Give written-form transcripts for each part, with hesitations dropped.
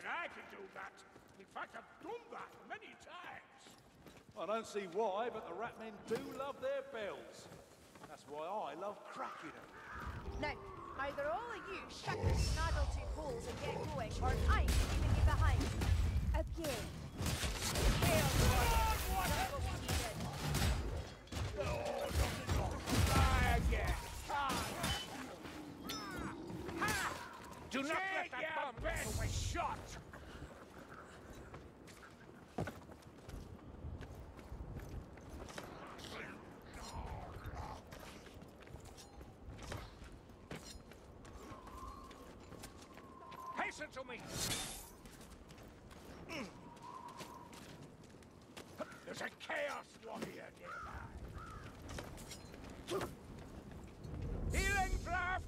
reckon I could do that. In fact, I've done that many times. I don't see why, but the rat men do love their bells. That's why I love cracking them. Now, either all of you shut your snaggletooth holes and get going, or I'm leaving you behind. Again. Chaos Warrior. Try again. Do not let that bomb best shot. Hasten to me! There's a Chaos Warrior nearby. Healing draft!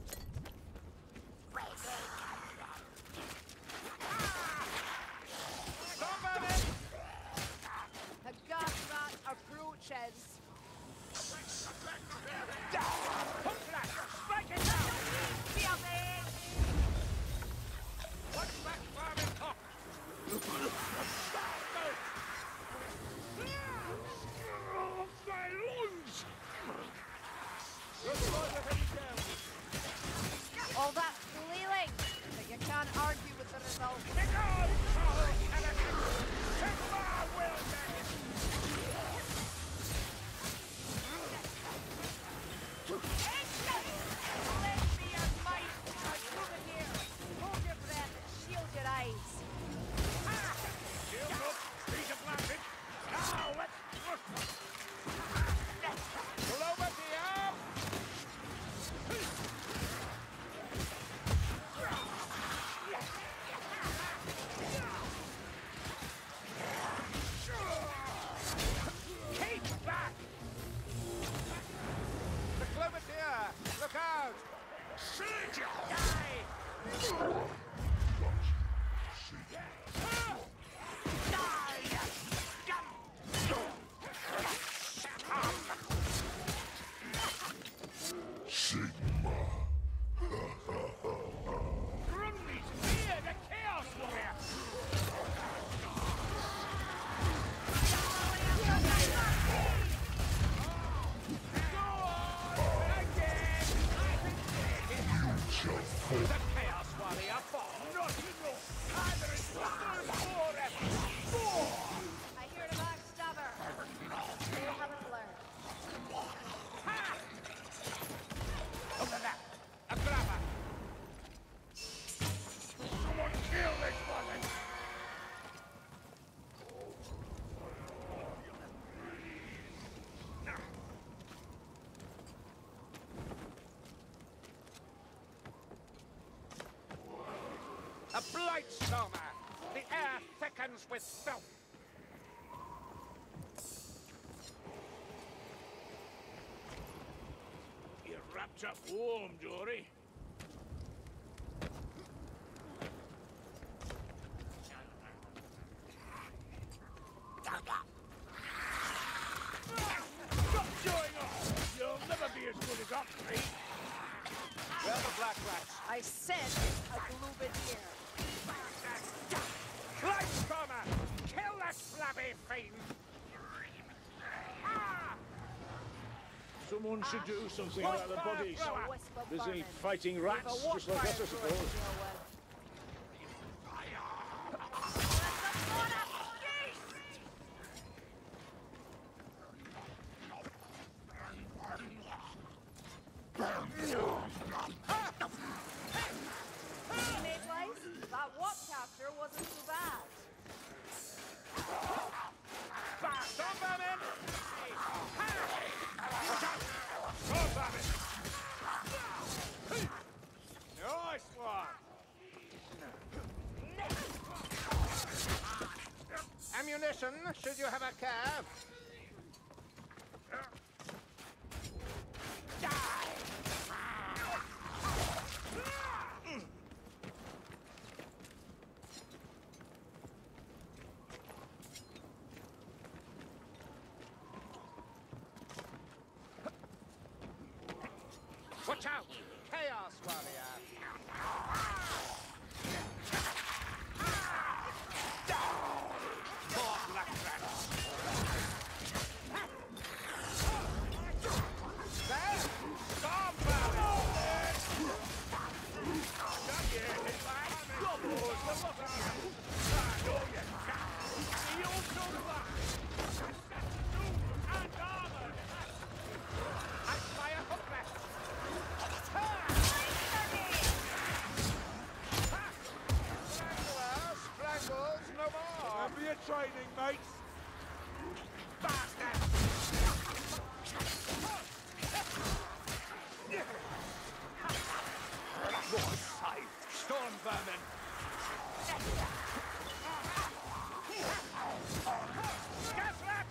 Somebody! The gas rat approaches. Strike it down! Feel me! What's that farming talk? My lungs! All that flailing, but you can't argue with the result. Lend me your might! I'm moving here. Hold your breath and shield your eyes. Shield up, feet are planted. Now let's Over the arm! keep back! The Clovertier! Look out! Shoot you! Grundy's here, the Chaos Warrior! The Chaos Warrior bomb! Not enough! Either is forever! I hear the backstabber. You haven't learned. Over there! A grabber! Someone kill this buzzard! A blight stormer! The air thickens with filth! You're wrapped up warm, Dory. Stop showing off! You'll never be as good as Oxley. Where are the black rats? I sense a Glubadier. Blight stormer! Kill that flabby fiend! Someone should do something about the bodies. A wisp of Busy vermin. fighting We've a rats, just like us, I fire suppose. to deal with. Mayflies, that walk capture wasn't too bad. Stop vermin! Go, Babbitt! Nice one! Ammunition, should you have a cab? Watch out! Chaos Warrior! mates! Bastard! Right, safe. Storm vermin. Gasrat!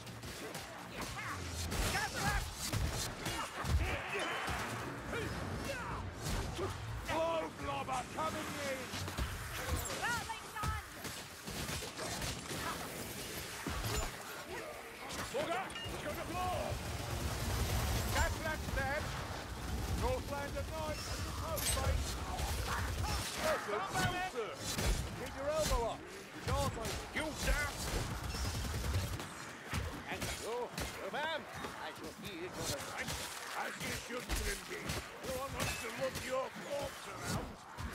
Gasrat! Blow blobber coming in. Rattling gun! Bugger, let's go to floor. Gasrat's dead! Northland at night. Post, mate. Listen, sir. Keep your elbow up. Can't, mate. You, sir! And so, ma'am, I shall be at your advice. As you should, Grimby. No one wants to look your corpse around.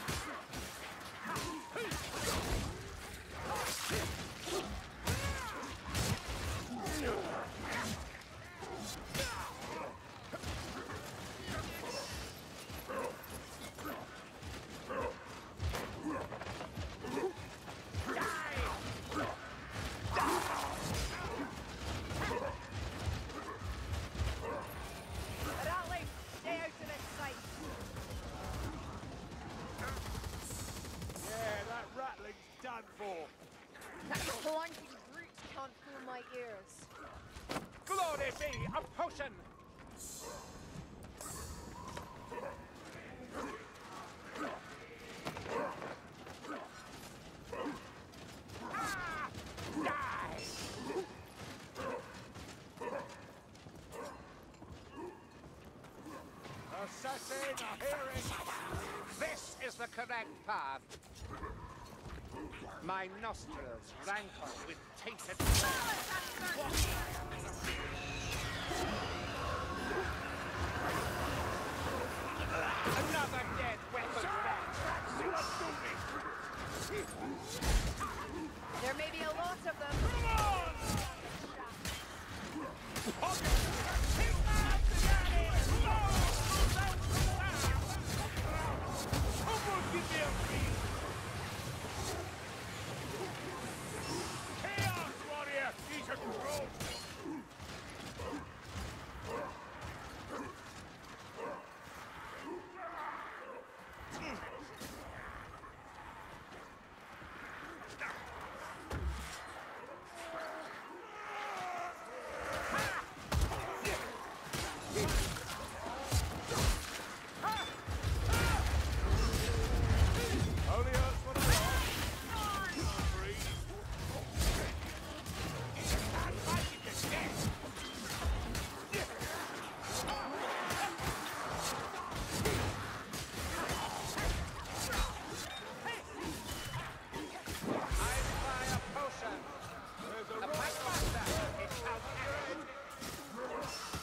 Rattling, stay out of its sight. Yeah, that rattling's done for. That clunky brute can't fool my ears. Glory be a potion! Ah! Die! Assassin, I hear it. This is the correct path. My nostrils rankle with tainted blood. Another dead weapon back. There may be a lot of them. Chaos warrior! He's a crow! Only hurts when I I fire a potion. The Packmaster is out active.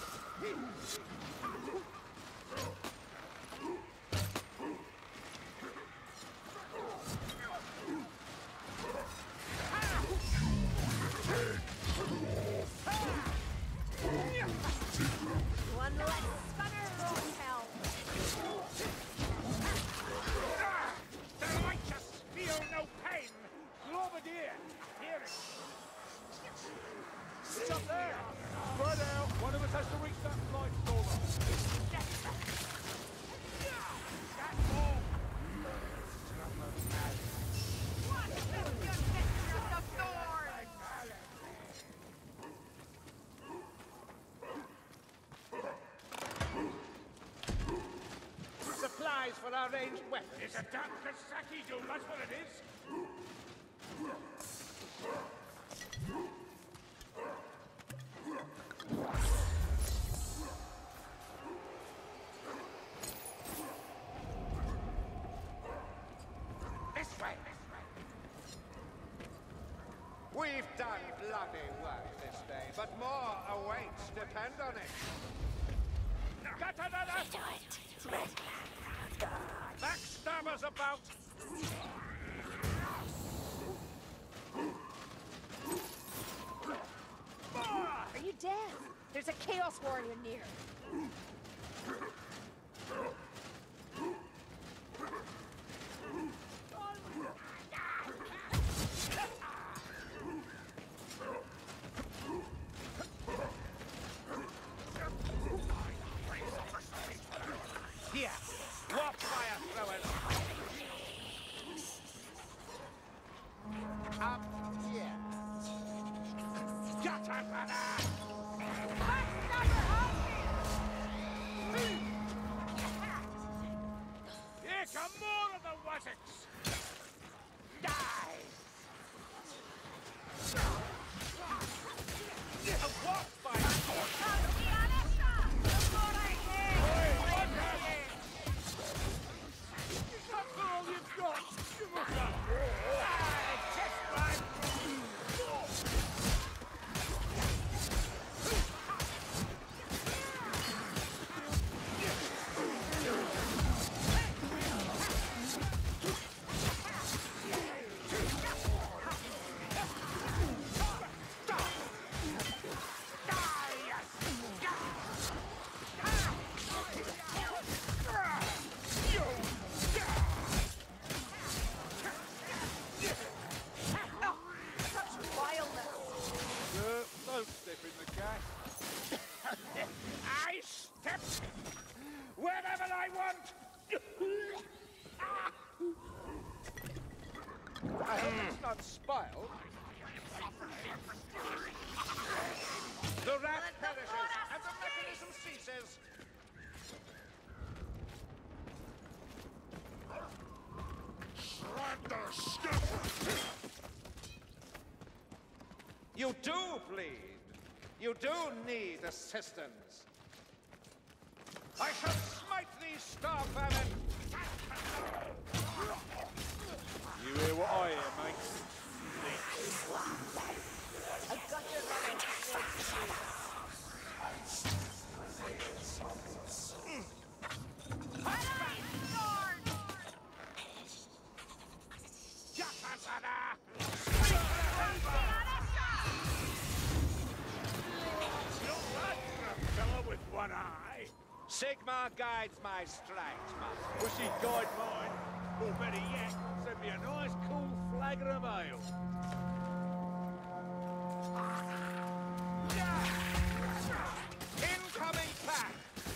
One less spanner, Rothel. The righteous feel no pain. Globadier. Hear it. Stop there. Spread out. One of us has to reach that flight stormer. Supplies for our ranged weapons. It's a damn Kasaki dude, that's what it is! This way. We've done bloody work this day, but more awaits, depend on it. Got another! Backstabbers about! Are you dead? There's a Chaos Warrior near. Cossacks! Die! A what fight? That's all you've got! Give us up! Don't step in the gas. I step wherever I want! I hope it's not spoiled. The rat perishes and the mechanism ceases. You do bleed. You do need assistance. I shall smite thee, star famine. You hear what I hear, mate? I've got your running. Fellow with one eye. Sigmar guides my strikes, master. Wish he'd guide mine. Or better yet, send me a nice cool flagon of ale. Incoming pack!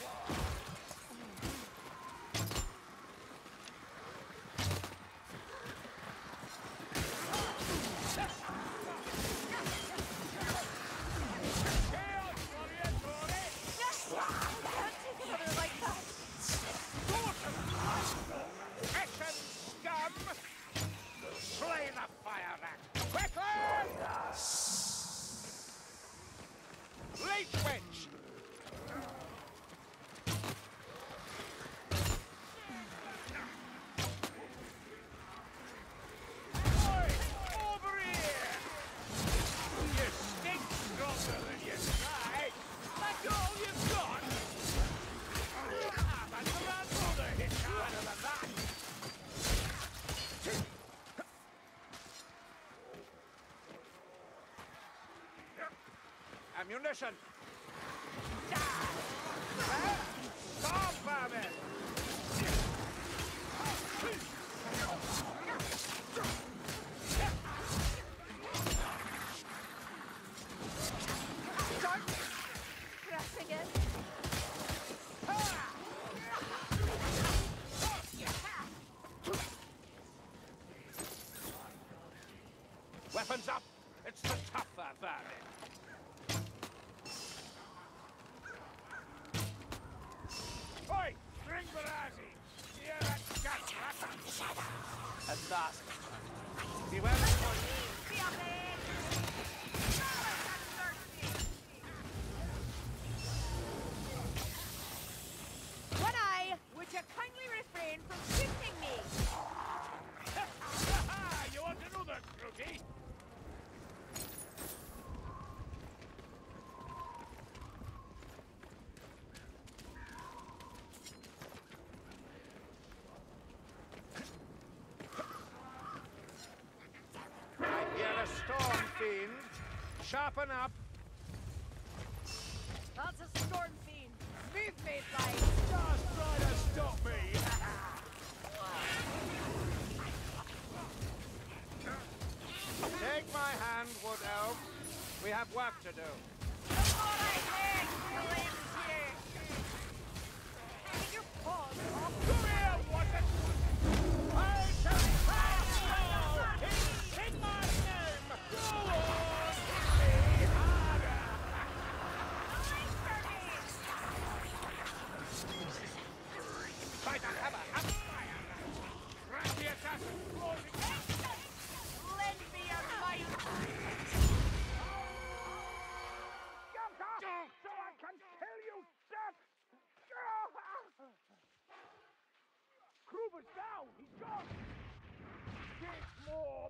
Action, scum! Slay the fire rat! Quickly! Leech witch! Oi! Over here! You stink stronger than you say. That's all you've got? But the man's hit harder than that. Ammunition! Stop, vermin! Pressing it. Weapons up! It's the tougher vermin! Oi! String Barazzi! Hear that gut rat? At last. Beware the point! One eye, would you kindly refrain from shooting me? You want another, Crookie? I hear a storm fiend. Sharpen up. That's a storm fiend. Move me, like. Just try to stop me! Take my hand, Wood Elf. We have work to do. That's what I think. The lady's here. Take your paws off. Come here, what the... I shall pass you in Sigmar's name! Go on, hit me harder! By the hammer and fire! Grab the attack! down! He's gone! 6 more